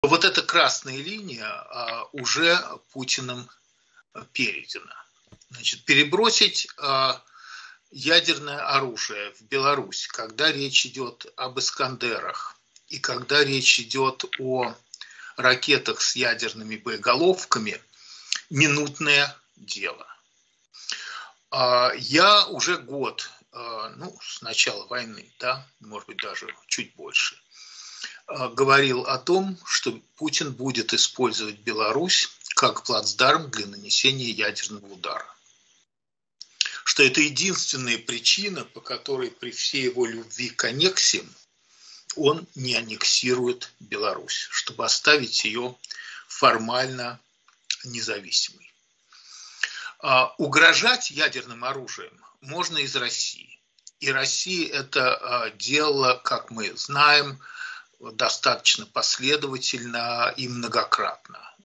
Вот эта красная линия уже Путиным перейдена. Значит, перебросить ядерное оружие в Беларусь, когда речь идет об «Искандерах» и когда речь идет о ракетах с ядерными боеголовками, минутное дело. Я уже год, с начала войны, да, может быть, даже чуть больше, говорил о том, что Путин будет использовать Беларусь как плацдарм для нанесения ядерного удара. Что это единственная причина, по которой при всей его любви к аннексиям он не аннексирует Беларусь, чтобы оставить ее формально независимой. Угрожать ядерным оружием можно из России. И Россия это делала, как мы знаем, достаточно последовательно и многократно.